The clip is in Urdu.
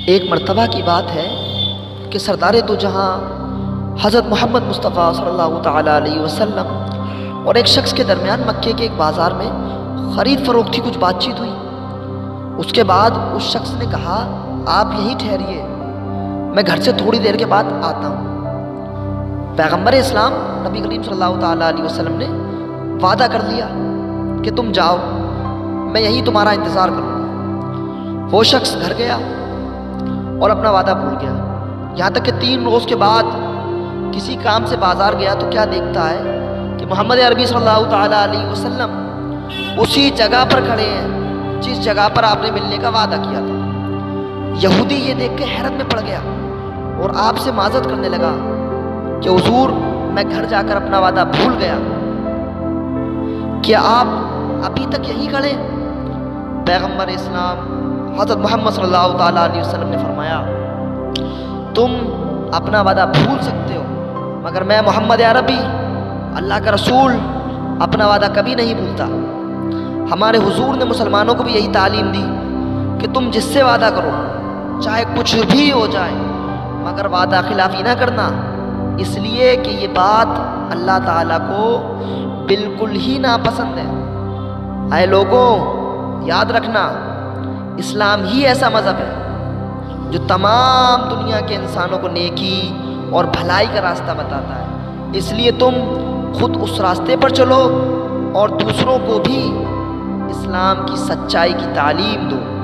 ایک مرتبہ کی بات ہے کہ سردار دو جہاں حضرت محمد مصطفیٰ صلی اللہ تعالیٰ علیہ وسلم اور ایک شخص کے درمیان مکے کے ایک بازار میں خرید فروخت کی کچھ بات چیت ہوئی۔ اس کے بعد اس شخص نے کہا آپ یہیں ٹھہریے، میں گھر سے تھوڑی دیر کے بعد آتا ہوں۔ پیغمبر اسلام نبی کریم صلی اللہ تعالیٰ علیہ وسلم نے وعدہ کر لیا کہ تم جاؤ، میں یہیں تمہارا انتظار کروں گا۔ وہ شخص گھر گیا اور اپنا وعدہ بھول گیا، یہاں تک کہ 3 روز کے بعد کسی کام سے بازار گیا تو کیا دیکھتا ہے کہ محمد عربی صلی اللہ تعالیٰ علیہ وسلم اسی جگہ پر کھڑے ہیں جس جگہ پر آپ نے ملنے کا وعدہ کیا تھا۔ یہودی یہ دیکھ کے حیرت میں پڑ گیا اور آپ سے معذرت کرنے لگا کہ حضور میں گھر جا کر اپنا وعدہ بھول گیا، کیا آپ ابھی تک یہیں کھڑے؟ پیغمبر اسلام حضرت محمد صلی اللہ تعالیٰ علیہ وسلم نے فرمایا تم اپنا وعدہ بھول سکتے ہو مگر میں محمد عربی اللہ کا رسول اپنا وعدہ کبھی نہیں بھولتا۔ ہمارے حضور نے مسلمانوں کو بھی یہی تعلیم دی کہ تم جس سے وعدہ کرو چاہے کچھ بھی ہو جائے مگر وعدہ خلافی نہ کرنا، اس لیے کہ یہ بات اللہ تعالیٰ کو بالکل ہی ناپسند ہے۔ اے لوگوں یاد رکھنا، اسلام ہی ایسا مذہب ہے جو تمام دنیا کے انسانوں کو نیکی اور بھلائی کا راستہ بتاتا ہے، اس لیے تم خود اس راستے پر چلو اور دوسروں کو بھی اسلام کی سچائی کی تعلیم دو۔